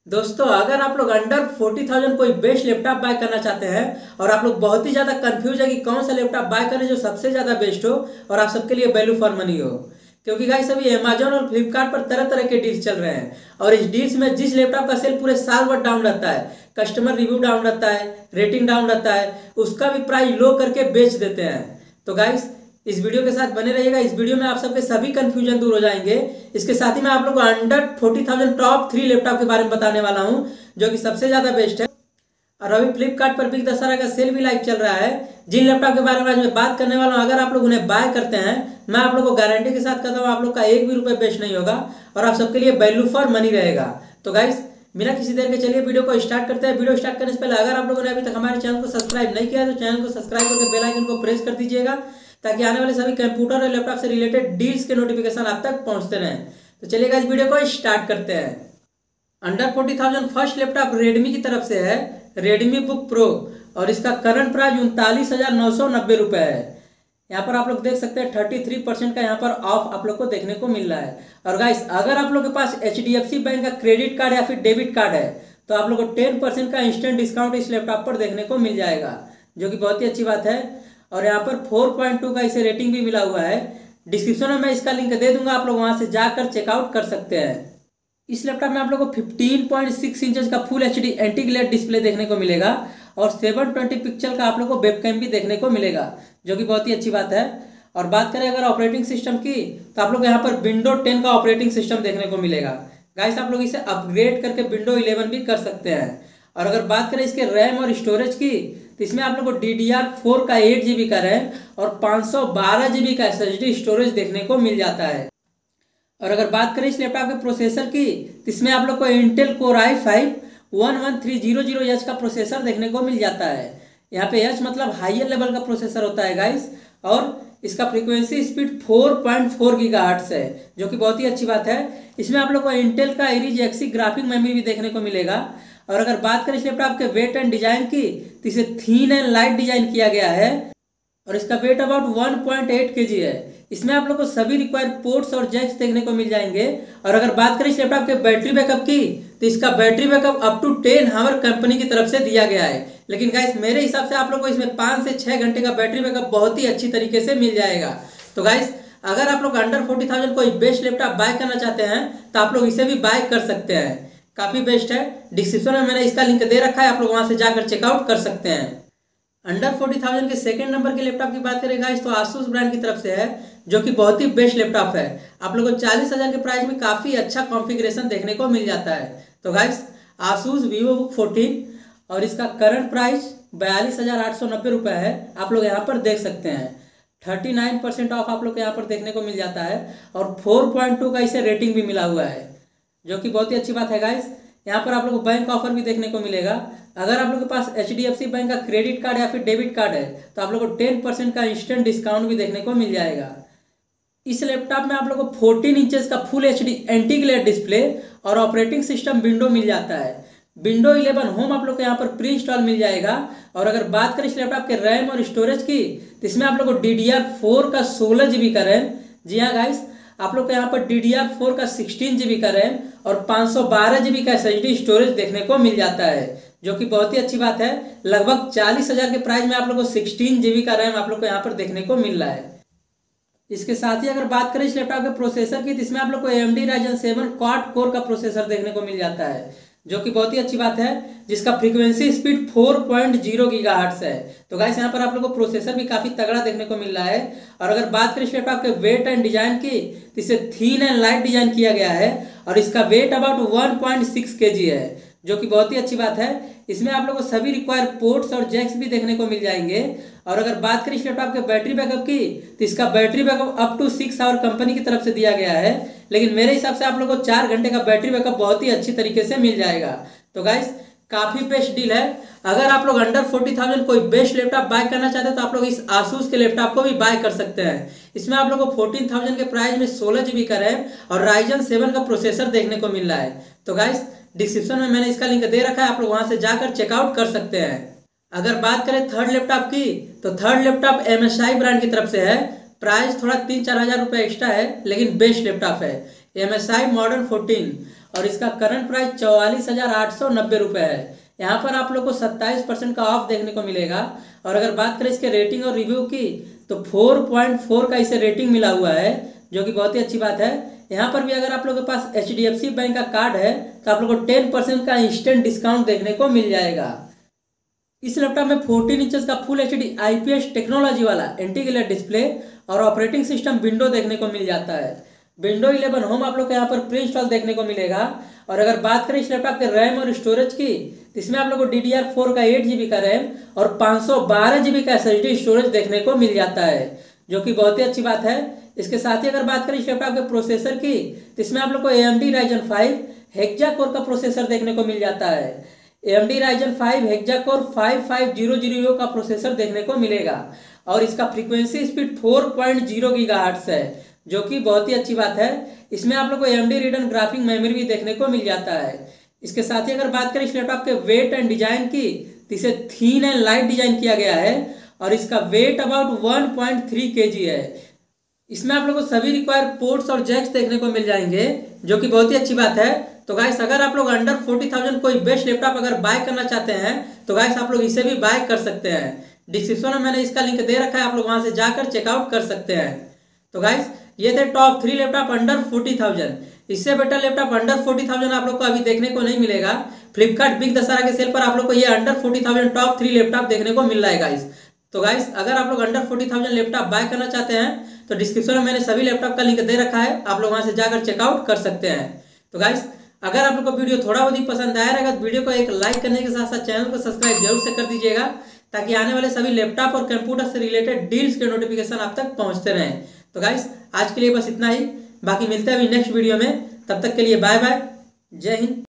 दोस्तों, अगर आप लोग अंडर 40,000 कोई बेस्ट लैपटॉप बाय करना चाहते हैं और आप लोग बहुत ही ज़्यादा कंफ्यूज है कि कौन सा लैपटॉप बाय करें जो सबसे ज़्यादा बेस्ट हो और आप सबके लिए वैल्यू फॉर मनी हो, क्योंकि गाइस अभी अमेजोन और फ्लिपकार्ट पर तरह तरह के डील्स चल रहे हैं और इस डील्स में जिस लैपटॉप का सेल पूरे साल भर डाउन रहता है, कस्टमर रिव्यू डाउन रहता है, रेटिंग डाउन रहता है, उसका भी प्राइस लो करके बेच देते हैं। तो गाइस इस वीडियो के साथ बने रहिएगा। इस वीडियो में आप सबके सभी कंफ्यूजन दूर हो जाएंगे। इसके साथ ही मैं आप लोग को अंडर 40,000 टॉप 3 लैपटॉप के बारे में बताने वाला हूं जो कि सबसे ज्यादा बेस्ट है। और अभी फ्लिपकार्ट पर बिग दशहरा का सेल भी लाइव चल रहा है। जिन लैपटॉप के बारे में आज मैं बात करने वाला हूं, अगर आप लोग उन्हें बाय करते हैं, मैं आप लोग को गारंटी के साथ कहता हूं आप लोग का एक भी रुपये वेस्ट नहीं होगा और आप सबके लिए वैल्यू फॉर मनी रहेगा। तो गाइस बिना किसी देर के चलिए वीडियो को स्टार्ट करते हैं। वीडियो स्टार्ट करने से पहले अगर आप लोगों ने अभी तक हमारे चैनल को सब्सक्राइब नहीं किया तो चैनल को सब्सक्राइब करके बेल आइकन को प्रेस कर दीजिएगा ताकि आने वाले सभी कंप्यूटर और लैपटॉप से रिलेटेड डील्स के नोटिफिकेशन आप तक पहुंचते रहें। तो चलिएगा इस वीडियो को स्टार्ट करते हैं। अंडर 40,000 फर्स्ट लैपटॉप रेडमी की तरफ से है, रेडमी बुक प्रो, और इसका करंट प्राइस 39,990 रुपये है। यहाँ पर आप लोग देख सकते हैं 33% का यहाँ पर ऑफ आप लोग को देखने को मिल रहा है। और गाइस अगर आप लोग के पास HDFC बैंक का क्रेडिट कार्ड या फिर डेबिट कार्ड है तो आप लोग को 10% का इंस्टेंट डिस्काउंट इस लैपटॉप पर देखने को मिल जाएगा, जो कि बहुत ही अच्छी बात है। और यहाँ पर 4.2 का इसे रेटिंग भी मिला हुआ है। डिस्क्रिप्शन में मैं इसका लिंक दे दूंगा, आप लोग वहां से जाकर चेकआउट कर सकते हैं। इस लैपटॉप में आप लोग को 15.6 इंचेस का full HD anti glare display देखने को मिलेगा और 720 पिक्सल का आप लोग को वेबकैम भी देखने को मिलेगा, जो कि बहुत ही अच्छी बात है। और बात करें अगर ऑपरेटिंग सिस्टम की तो आप लोग यहाँ पर विंडो 10 का ऑपरेटिंग सिस्टम देखने को मिलेगा। गाइस आप लोग इसे अपग्रेड करके विंडो 11 भी कर सकते हैं। और अगर बात करें इसके रैम और स्टोरेज की तो इसमें आप लोग को DDR4 का 8 GB का रैम और 512 GB का SSD स्टोरेज देखने को मिल जाता है। और अगर बात करें इस लैपटॉप के प्रोसेसर की तो इसमें आप लोग को इंटेल कोर i5 11300H का प्रोसेसर देखने को मिल जाता है। यहाँ पे H मतलब हाइयर लेवल का प्रोसेसर होता है गाइस। और इसका फ्रीक्वेंसी स्पीड 4.4 गीगाहर्ट्ज है, जो कि बहुत ही अच्छी बात है। इसमें आप लोग को इंटेल का Iris Xe ग्राफिक मेमोरी भी देखने को मिलेगा। और अगर बात करें इस लैपटॉप के वेट एंड डिजाइन की तो इसे थीन एंड लाइट डिजाइन किया गया है और इसका वेट अबाउट 1.8 kg है। इसमें आप लोग को सभी रिक्वायर्ड पोर्ट्स और जैक्स देखने को मिल जाएंगे। और अगर बात करें इस लैपटॉप के बैटरी बैकअप की तो इसका battery backup up to 10 hour company की तरफ से दिया गया है। लेकिन गाइस मेरे हिसाब से आप लोग को इसमें 5 से 6 घंटे का बैटरी बैकअप बहुत ही अच्छी तरीके से मिल जाएगा। तो गाइस अगर आप लोग अंडर 40,000 कोई बेस्ट लैपटॉप बाय करना चाहते हैं तो आप लोग इसे भी बाय कर सकते हैं, काफी बेस्ट है। डिस्क्रिप्शन में मैंने इसका लिंक दे रखा है, आप लोग वहां से जाकर चेकआउट कर सकते हैं। अंडर 40,000 के सेकंड नंबर के लैपटॉप की बात करें गाइस तो आसूस ब्रांड की तरफ से है, जो कि बहुत ही बेस्ट लैपटॉप है। आप लोगों को 40,000 के प्राइस में काफी अच्छा कॉन्फ़िगरेशन देखने को मिल जाता है। तो गाइस आसूस VivoBook 14 और इसका करंट प्राइस 42,890 रुपये है। आप लोग यहाँ पर देख सकते हैं 39% ऑफ आप लोग को यहाँ पर देखने को मिल जाता है और 4.2 का इसे रेटिंग भी मिला हुआ है, जो कि बहुत ही अच्छी बात है गाइस। यहाँ पर आप लोग को बैंक ऑफर भी देखने को मिलेगा। अगर आप लोग के पास HDFC बैंक का क्रेडिट कार्ड या फिर डेबिट कार्ड है तो आप लोग को 10% का इंस्टेंट डिस्काउंट भी देखने को मिल जाएगा। इस लैपटॉप में आप लोग को 14 इंचेस का full HD anti glare display और ऑपरेटिंग सिस्टम विंडो मिल जाता है। विंडो 11 होम आप लोग को यहाँ पर प्री इंस्टॉल मिल जाएगा। और अगर बात करें इस लैपटॉप के रैम और स्टोरेज की तो इसमें आप लोग को DDR4 का 16 GB का रैम, जी हाँ गाइस आप लोग को यहाँ पर DDR4 का 16 GB का रैम और 512 GB का SSD स्टोरेज देखने को मिल जाता है, जो कि बहुत ही अच्छी बात है। लगभग 40,000 के प्राइस में आप लोग को 16 GB का रैम आप लोग को यहाँ पर देखने को मिल रहा है। इसके साथ ही अगर बात करें इस लैपटॉप के प्रोसेसर की तो इसमें आप लोग को AMD Ryzen 7 क्वाड कोर का प्रोसेसर देखने को मिल जाता है, जो कि बहुत ही अच्छी बात है, जिसका फ्रीक्वेंसी स्पीड 4.0 गीगाहर्ट्ज है। तो गाइस यहाँ पर आप लोग को प्रोसेसर भी काफी तगड़ा देखने को मिल रहा है। और अगर बात करें इस लैपटॉप के वेट एंड डिजाइन की तो इसे थीन एंड लाइट डिजाइन किया गया है और इसका वेट अबाउट 1.6 kg है, जो कि बहुत ही अच्छी बात है। इसमें आप लोग को सभी रिक्वायर्ड पोर्ट्स और जैक्स भी देखने को मिल जाएंगे। और अगर बात करें इस लैपटॉप के बैटरी बैकअप की तो इसका battery backup up to 6 hour company की तरफ से दिया गया है, लेकिन मेरे हिसाब से आप लोग को 4 घंटे का बैटरी बैकअप बहुत ही अच्छी तरीके से मिल जाएगा। तो गाइस काफी बेस्ट डील है। अगर आप लोग अंडर 40,000 कोई बेस्ट लैपटॉप बाय करना चाहते हैं तो आप लोग इस आसूस के लैपटॉप को भी बाय कर सकते हैं। इसमें आप लोग को 14,000 के प्राइस में 16 GB का रैम और Ryzen 7 का प्रोसेसर देखने को मिल रहा है। तो गाइस डिस्क्रिप्शन में मैंने इसका लिंक दे रखा है, आप लोग वहां से जाकर चेकआउट कर सकते हैं। अगर बात करें थर्ड लैपटॉप की तो थर्ड लैपटॉप MSI ब्रांड की तरफ से है। प्राइस थोड़ा 3-4 हज़ार रुपये एक्स्ट्रा है, लेकिन बेस्ट लैपटॉप है। MSI मॉडर्न 14 और इसका करंट प्राइस 44,890 रुपये है। यहाँ पर आप लोग को 27% का ऑफ देखने को मिलेगा। और अगर बात करें इसके रेटिंग और रिव्यू की तो 4.4 का इसे रेटिंग मिला हुआ है, जो कि बहुत ही अच्छी बात है। यहाँ पर भी अगर आप लोग के पास HDFC बैंक का कार्ड है तो आप लोग को 10% का इंस्टेंट डिस्काउंट देखने को मिल जाएगा। इस लैपटॉप में 14 इंचेस का फुल HD IPS टेक्नोलॉजी वाला एंटी-ग्लेयर डिस्प्ले और ऑपरेटिंग सिस्टम विंडो देखने को मिल जाता है। विंडो 11 होम आप लोग को यहाँ पर प्री इंस्टॉल देखने को मिलेगा। और अगर बात करें इस लैपटॉप के रैम और स्टोरेज की तो इसमें आप लोग को DDR4 का 8 GB का रैम और 512 GB का SSD स्टोरेज देखने को मिल जाता है, जो कि बहुत ही अच्छी बात है। इसके साथ ही अगर बात करें इस लैपटॉप के प्रोसेसर की तो इसमें आप लोग को AMD Ryzen 5 हेक्सा कोर का प्रोसेसर देखने को मिल जाता है। AMD Ryzen 5 हेक्सा कोर 5500 का प्रोसेसर देखने को मिलेगा और इसका फ्रीक्वेंसी स्पीड 4.0 GHz है, जो कि बहुत ही अच्छी बात है। इसमें आप लोग को AMD रिडन ग्राफिक मेमोरी भी देखने को मिल जाता है। इसके साथ ही अगर बात करें इस लैपटॉप के वेट एंड डिजाइन की तो इसे थीन एंड लाइट डिजाइन किया गया है और इसका वेट अबाउट 1.3 kg है। इसमें आप लोग को सभी रिक्वायर्ड पोर्ट्स और जैक्स देखने को मिल जाएंगे, जो कि बहुत ही अच्छी बात है। तो गाइस अगर आप लोग अंडर 40,000 कोई बेस्ट लैपटॉप अगर बाय करना चाहते हैं तो गाइस आप लोग इसे भी बाय कर सकते हैं। डिस्क्रिप्शन में मैंने इसका लिंक दे रखा है, आप लोग वहां से जाकर चेकआउट कर सकते हैं। तो गाइस ये थे टॉप 3 लैपटॉप अंडर 40,000। इससे बेटर लैपटॉप अंडर 40,000 आप लोग को अभी देखने को नहीं मिलेगा। फ्लिपकार्ट बिग दशहरा के सेल पर आप लोग को ये अंडर 40,000 टॉप 3 लैपटॉप देखने को मिल रहा है गाइस। तो गाइस अगर आप लोग अंडर 40,000 लैपटॉप बाय करना चाहते हैं तो डिस्क्रिप्शन में मैंने सभी लैपटॉप का लिंक दे रखा है, आप लोग वहां से जाकर चेकआउट कर सकते हैं। तो गाइस अगर आप लोग को वीडियो थोड़ा बहुत ही पसंद आया रहेगा तो वीडियो को एक लाइक करने के साथ साथ चैनल को सब्सक्राइब जरूर से कर दीजिएगा, ताकि आने वाले सभी लैपटॉप और कंप्यूटर से रिलेटेड डील्स के नोटिफिकेशन आप तक पहुंचते रहें। तो गाइस आज के लिए बस इतना ही, बाकी मिलते हैं अभी नेक्स्ट वीडियो में। तब तक के लिए बाय बाय, जय हिंद।